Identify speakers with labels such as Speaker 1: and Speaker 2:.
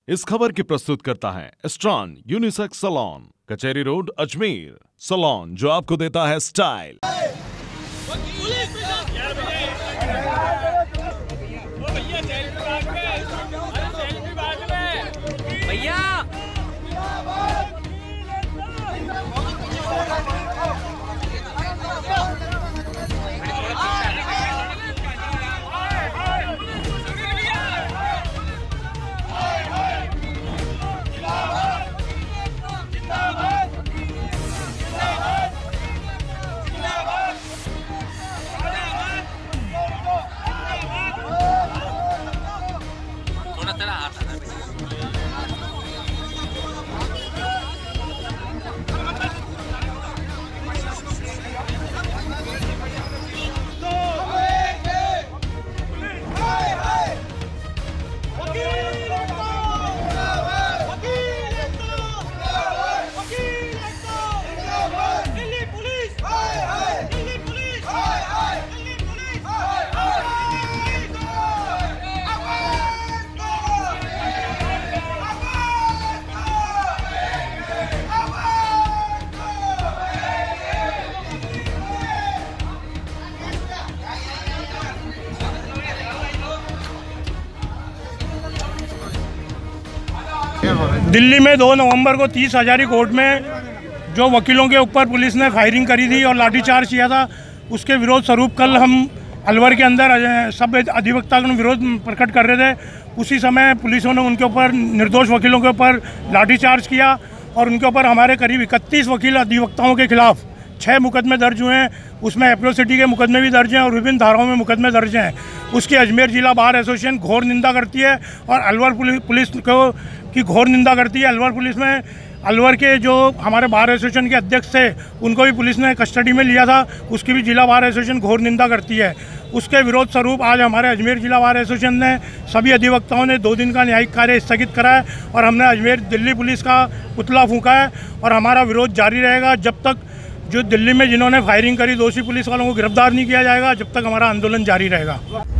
Speaker 1: इस खबर की प्रस्तुत करता है स्ट्रॉन यूनिसेक्स सैलून, कचहरी रोड, अजमेर। सैलून जो आपको देता है स्टाइल।
Speaker 2: भैया थोड़ा तेरा हाथ आना।
Speaker 3: दिल्ली में 2 नवंबर को 30 हजारी कोर्ट में जो वकीलों के ऊपर पुलिस ने फायरिंग करी थी और लाठीचार्ज किया था, उसके विरोध स्वरूप कल हम अलवर के अंदर सब अधिवक्ता का विरोध प्रकट कर रहे थे। उसी समय पुलिसों ने उनके ऊपर, निर्दोष वकीलों के ऊपर लाठीचार्ज किया और उनके ऊपर हमारे करीब 31 वकील अधिवक्ताओं के खिलाफ 6 मुकदमे दर्ज हुए हैं। उसमें एट्रोसिटी के मुकदमे भी दर्ज हैं और विभिन्न धाराओं में मुकदमे दर्ज हैं। उसकी अजमेर जिला बार एसोसिएशन घोर निंदा करती है और अलवर पुलिस को की घोर निंदा करती है। अलवर पुलिस में अलवर के जो हमारे बार एसोसिएशन के अध्यक्ष थे, उनको भी पुलिस ने कस्टडी में लिया था, उसकी भी जिला बार एसोसिएशन घोर निंदा करती है। उसके विरोध स्वरूप आज हमारे अजमेर जिला बार एसोसिएशन ने सभी अधिवक्ताओं ने 2 दिन का न्यायिक कार्य स्थगित करा है और हमने अजमेर दिल्ली पुलिस का पुतला फूंका है और हमारा विरोध जारी रहेगा जब तक जो दिल्ली में जिन्होंने फायरिंग करी दोषी पुलिस वालों को गिरफ्तार नहीं किया जाएगा, जब तक हमारा आंदोलन जारी रहेगा।